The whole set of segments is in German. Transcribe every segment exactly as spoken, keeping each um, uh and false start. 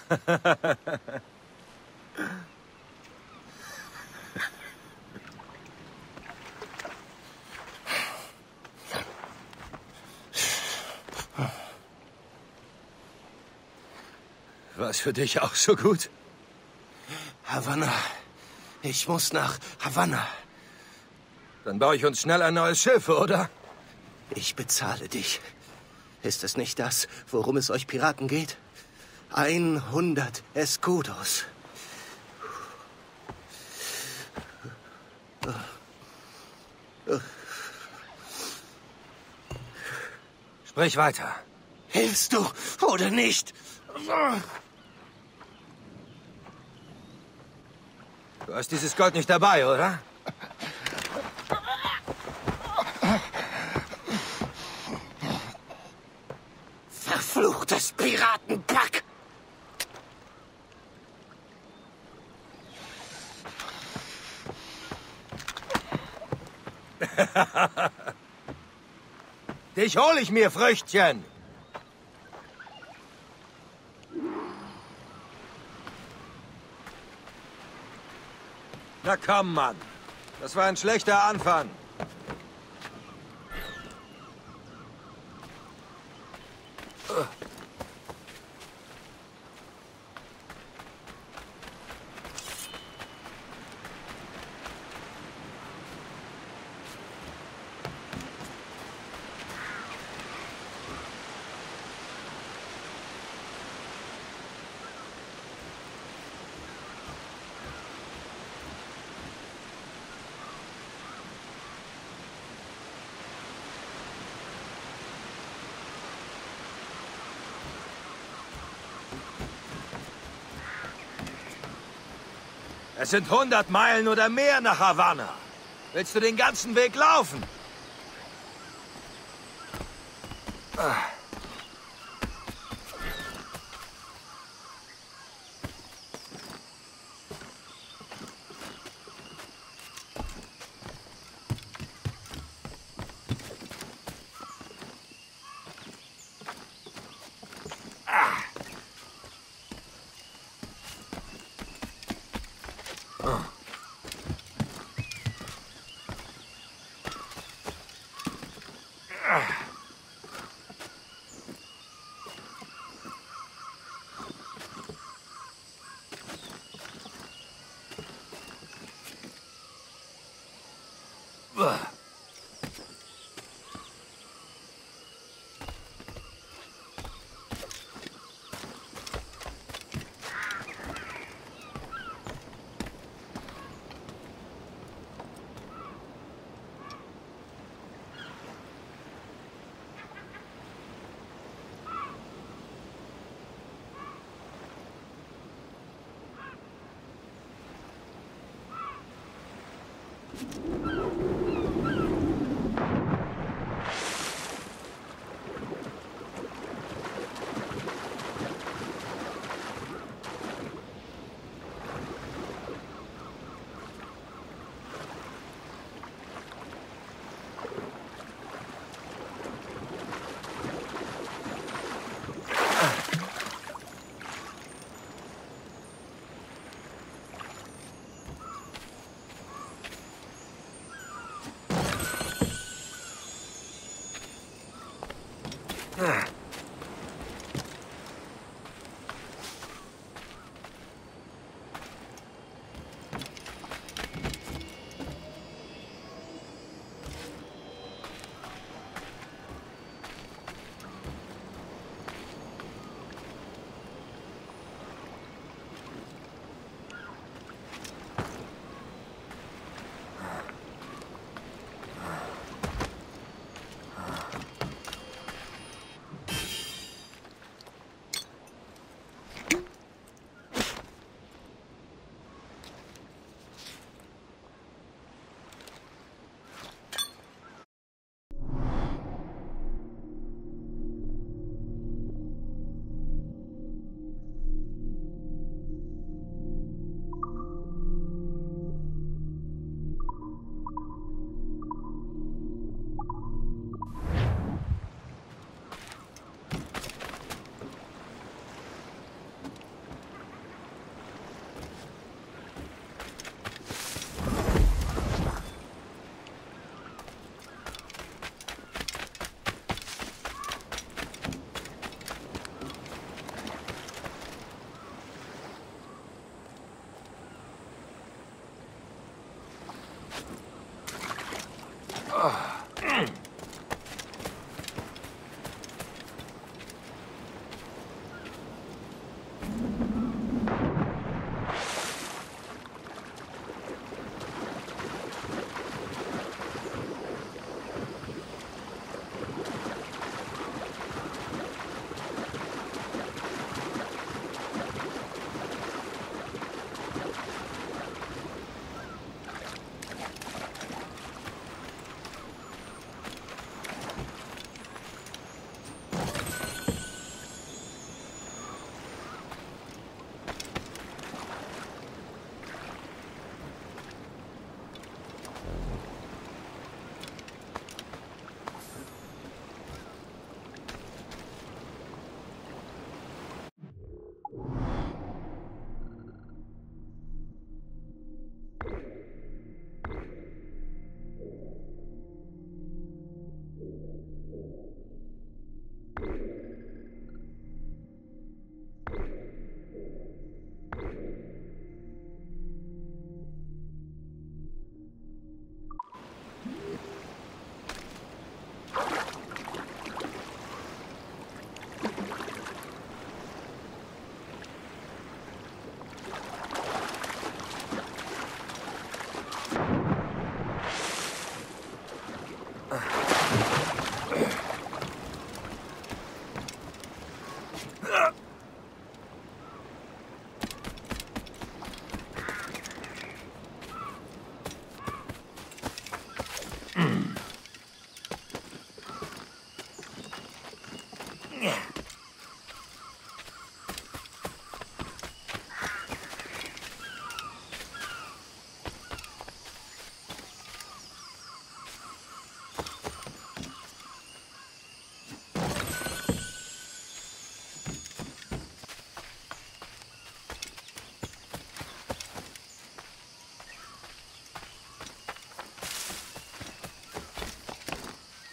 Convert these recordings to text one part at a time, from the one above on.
War's für dich auch so gut? Havanna. Ich muss nach Havanna. Dann baue ich uns schnell ein neues Schiff, oder? Ich bezahle dich. Ist es nicht das, worum es euch Piraten geht? Einhundert Escudos. Sprich weiter. Hilfst du oder nicht? Du hast dieses Gold nicht dabei, oder? Verfluchtes Piratenpack! Dich hol ich mir, Früchtchen! Na komm, Mann. Das war ein schlechter Anfang. Es sind hundert Meilen oder mehr nach Havanna. Willst du den ganzen Weg laufen? Ah.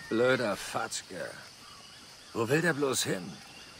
Blöder Fatzke. Wo will der bloß hin?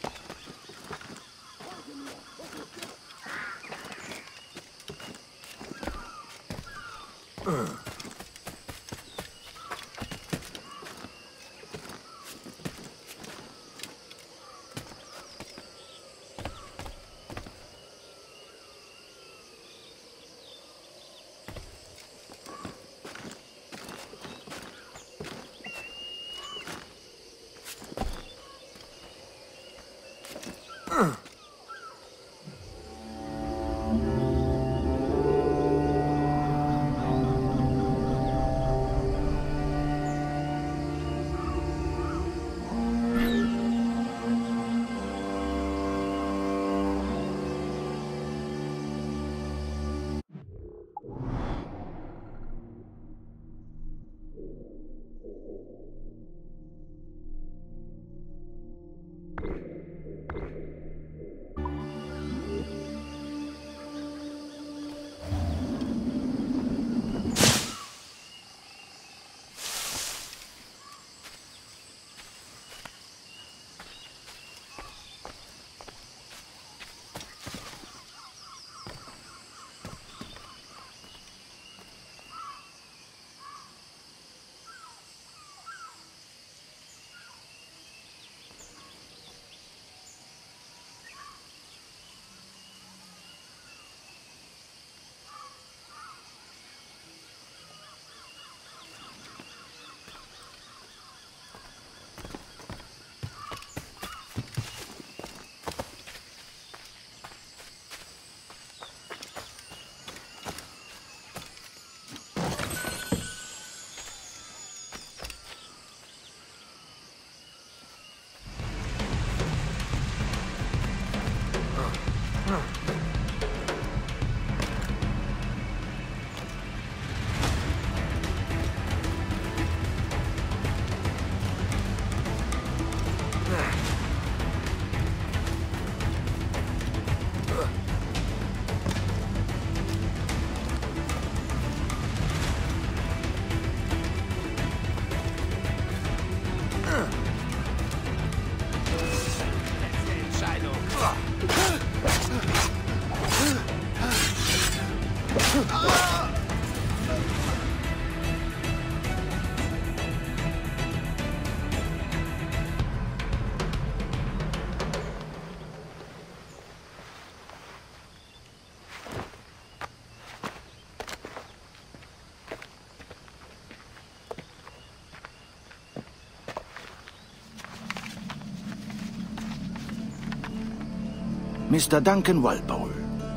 Mister Duncan Walpole.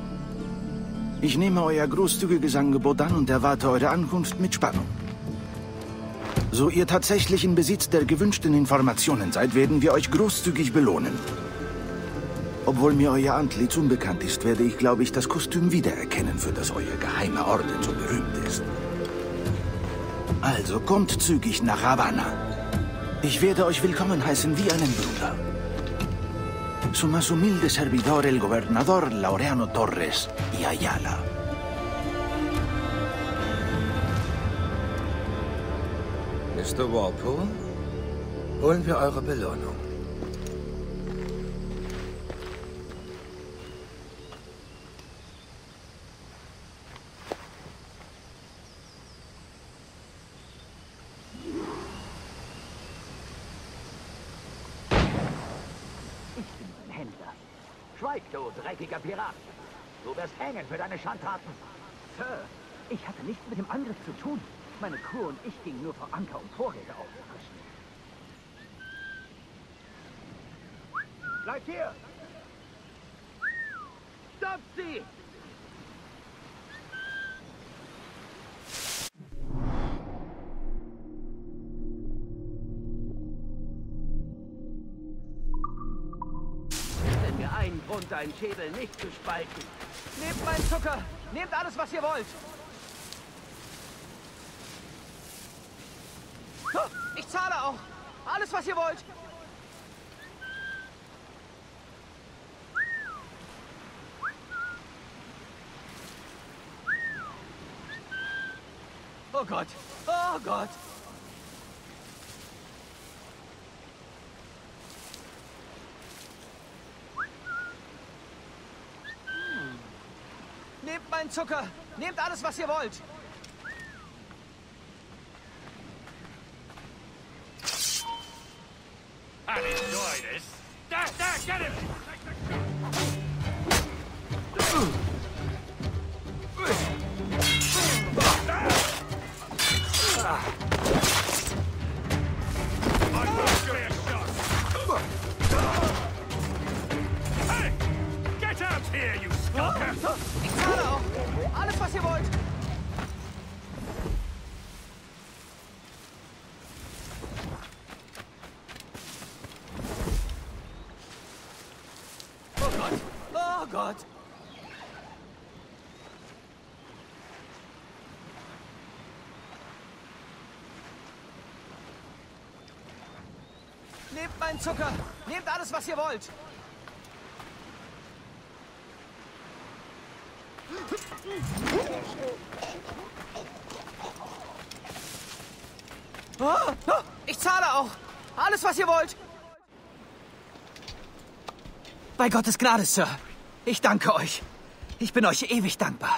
Ich nehme euer großzügiges Angebot an und erwarte eure Ankunft mit Spannung. So ihr tatsächlich in Besitz der gewünschten Informationen seid, werden wir euch großzügig belohnen. Obwohl mir euer Antlitz unbekannt ist, werde ich, glaube ich, das Kostüm wiedererkennen, für das euer geheimer Orden so berühmt ist. Also kommt zügig nach Havanna. Ich werde euch willkommen heißen wie einen Bruder. Su más humilde servidor, el gobernador Laureano Torres y Ayala. Mister Walpole, holen wir eure Belohnung. Schweig, du dreckiger Pirat! Du wirst hängen für deine Schandtaten! Sir, ich hatte nichts mit dem Angriff zu tun. Meine Crew und ich gingen nur vor Anker, um Vorräte aufzufrischen. Bleibt hier! Stoppt sie! Ein Grund, deinen Schädel nicht zu spalten. Nehmt meinen Zucker! Nehmt alles, was ihr wollt! Ich zahle auch! Alles, was ihr wollt! Oh Gott! Oh Gott! meinen Zucker! Nehmt alles, was ihr wollt! I enjoy this. Da, da, get him! Hey! Get out here, you skulker! Ich zahle auch! Alles, was ihr wollt! Oh Gott! Oh Gott! Nehmt meinen Zucker! Nehmt alles, was ihr wollt! Oh, oh, ich zahle auch! Alles, was ihr wollt! Bei Gottes Gnade, Sir. Ich danke euch. Ich bin euch ewig dankbar.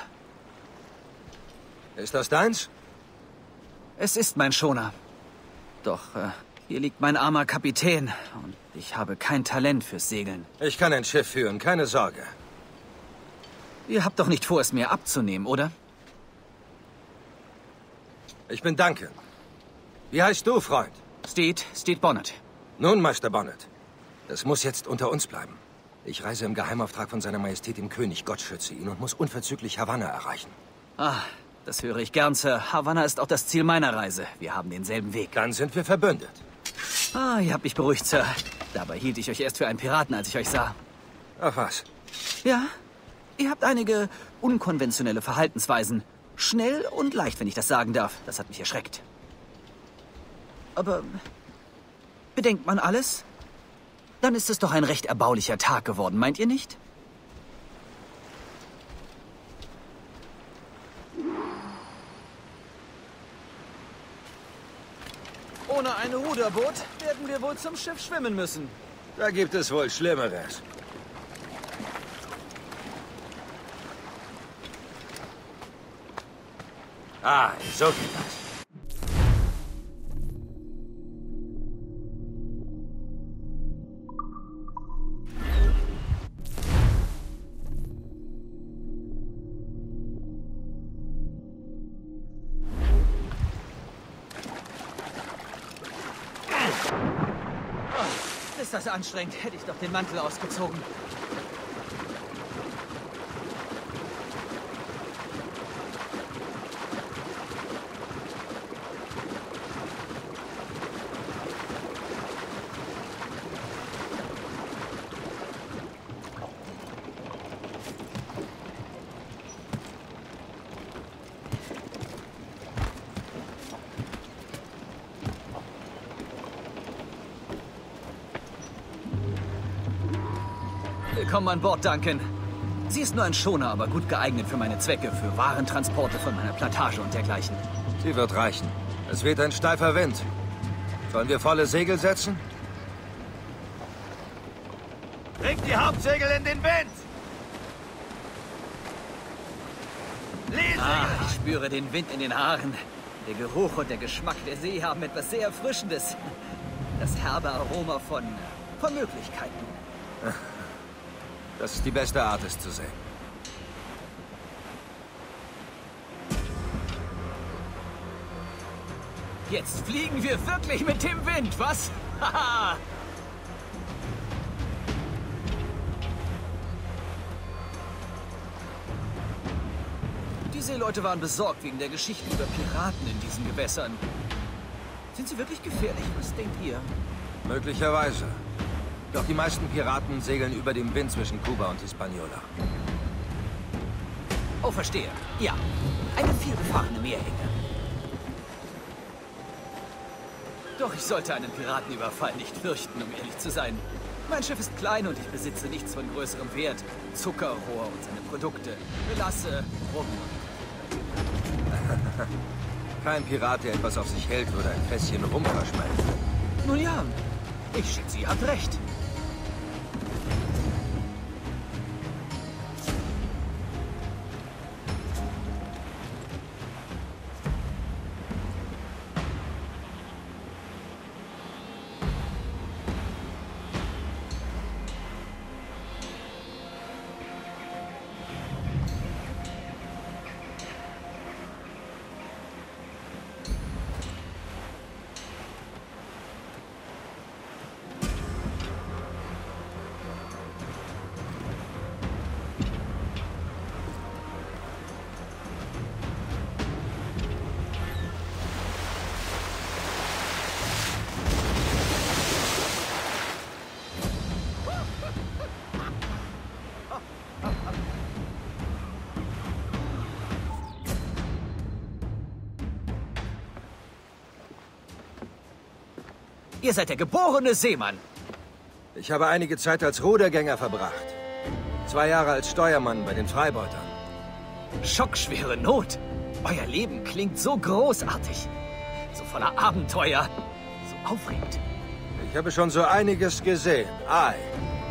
Ist das deins? Es ist mein Schoner. Doch, äh, hier liegt mein armer Kapitän und ich habe kein Talent fürs Segeln. Ich kann ein Schiff führen, keine Sorge. Ihr habt doch nicht vor, es mir abzunehmen, oder? Ich bin Duncan. Wie heißt du, Freund? Steed, Steed Bonnet. Nun, Meister Bonnet. Das muss jetzt unter uns bleiben. Ich reise im Geheimauftrag von seiner Majestät dem König. Gott schütze ihn und muss unverzüglich Havanna erreichen. Ah, das höre ich gern, Sir. Havanna ist auch das Ziel meiner Reise. Wir haben denselben Weg. Dann sind wir verbündet. Ah, ihr habt mich beruhigt, Sir. Dabei hielt ich euch erst für einen Piraten, als ich euch sah. Ach was. Ja, ihr habt einige unkonventionelle Verhaltensweisen. Schnell und leicht, wenn ich das sagen darf. Das hat mich erschreckt. Aber bedenkt man alles? Dann ist es doch ein recht erbaulicher Tag geworden, meint ihr nicht? Ohne ein Ruderboot werden wir wohl zum Schiff schwimmen müssen. Da gibt es wohl Schlimmeres. Ah, so geht das. Ist das anstrengend? Hätte ich doch den Mantel ausgezogen. Willkommen an Bord, Duncan. Sie ist nur ein Schoner, aber gut geeignet für meine Zwecke, für Warentransporte von meiner Plantage und dergleichen. Sie wird reichen. Es weht ein steifer Wind. Sollen wir volle Segel setzen? Bringt die Hauptsegel in den Wind! Lese! Ah, ich spüre den Wind in den Haaren. Der Geruch und der Geschmack der See haben etwas sehr Erfrischendes. Das herbe Aroma von, von Möglichkeiten. Das ist die beste Art, es zu sehen. Jetzt fliegen wir wirklich mit dem Wind, was? Haha! Die Seeleute waren besorgt wegen der Geschichten über Piraten in diesen Gewässern. Sind sie wirklich gefährlich? Was denkt ihr? Möglicherweise. Doch die meisten Piraten segeln über dem Wind zwischen Kuba und Hispaniola. Oh, verstehe. Ja, eine vielbefahrene Meerenge. Doch ich sollte einen Piratenüberfall nicht fürchten, um ehrlich zu sein. Mein Schiff ist klein und ich besitze nichts von größerem Wert. Zuckerrohr und seine Produkte, Melasse, Rum. Kein Pirat, der etwas auf sich hält, würde ein Fässchen Rum verschmelzen. Nun ja, ich schätze, ihr habt recht. Ihr seid der geborene Seemann. Ich habe einige Zeit als Rudergänger verbracht. Zwei Jahre als Steuermann bei den Freibeutern. Schockschwere Not. Euer Leben klingt so großartig. So voller Abenteuer. So aufregend. Ich habe schon so einiges gesehen. Ei.